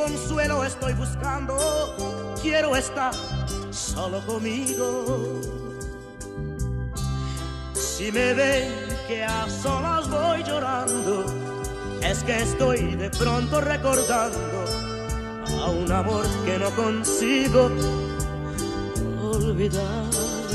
consuelo estoy buscando, quiero estar solo conmigo. Si me ven que a solas voy llorando, es que estoy de pronto recordando a un amor que no consigo olvidar.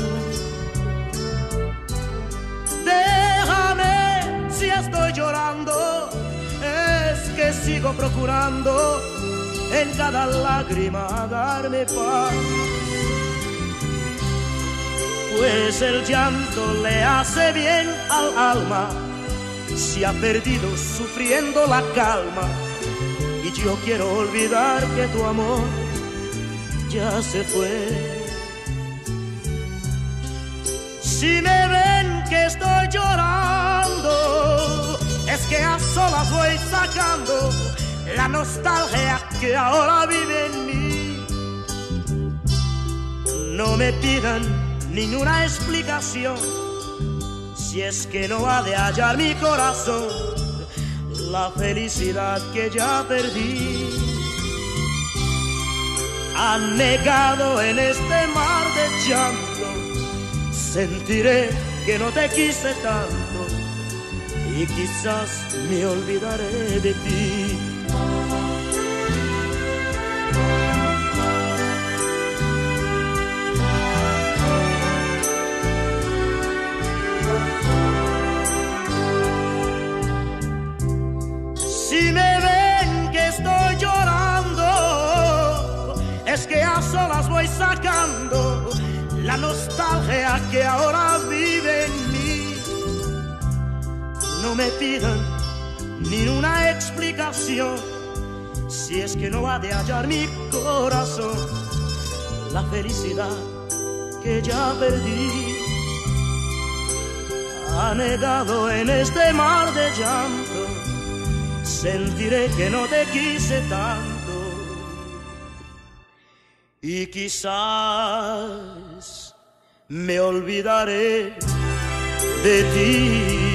Déjame si estoy llorando, es que sigo procurando en cada lágrima darme paz. Pues el llanto le hace bien al alma, se ha perdido sufriendo la calma. Y yo quiero olvidar que tu amor ya se fue. Si me ven que estoy llorando, es que a solas voy sacando la nostalgia que ahora vive en mí. No me pidan ninguna explicación, si es que no ha de hallar mi corazón la felicidad que ya perdí. Anegado en este mar de llanto, sentiré que no te quise tanto y quizás me olvidaré de ti. Si me ven que estoy llorando, es que a solas voy sacando la nostalgia que ahora vive en mí. No me pidan ni una explicación, si es que no ha de hallar mi corazón la felicidad que ya perdí. Anegado en este mar de llanto, sentiré que no te quise tanto y quizás me olvidaré de ti.